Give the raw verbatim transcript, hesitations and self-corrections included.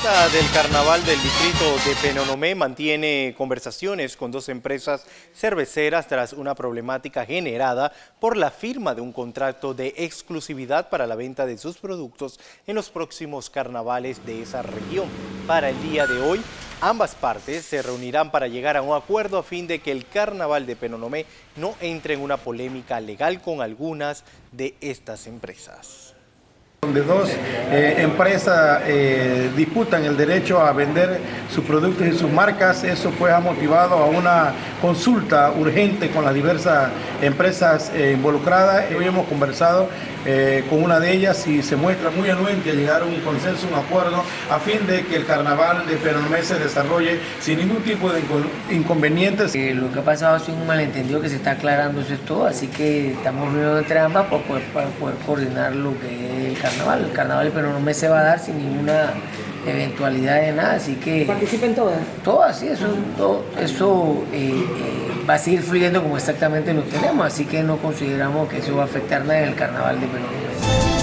Defensa del Carnaval del distrito de Penonomé mantiene conversaciones con dos empresas cerveceras tras una problemática generada por la firma de un contrato de exclusividad para la venta de sus productos en los próximos carnavales de esa región. Para el día de hoy, ambas partes se reunirán para llegar a un acuerdo a fin de que el Carnaval de Penonomé no entre en una polémica legal con algunas de estas empresas. Donde dos eh, empresas eh, disputan el derecho a vender sus productos y sus marcas, eso pues ha motivado a una consulta urgente con las diversas empresas eh, involucradas. Hoy hemos conversado eh, con una de ellas y se muestra muy anuente a llegar a un consenso, un acuerdo, a fin de que el Carnaval de Penonomé se desarrolle sin ningún tipo de inconvenientes. Eh, lo que ha pasado ha sido un malentendido que se está aclarando, eso es todo, así que estamos reunidos entre ambas para poder, para poder coordinar lo que es el Carnaval. El Carnaval de Penonomé se va a dar sin ninguna eventualidad de nada, así que... ¿Participen todas? Todas, sí, eso, todo, eso eh, eh, va a seguir fluyendo como exactamente lo tenemos, así que no consideramos que eso va a afectar nada en el Carnaval de Penonomé.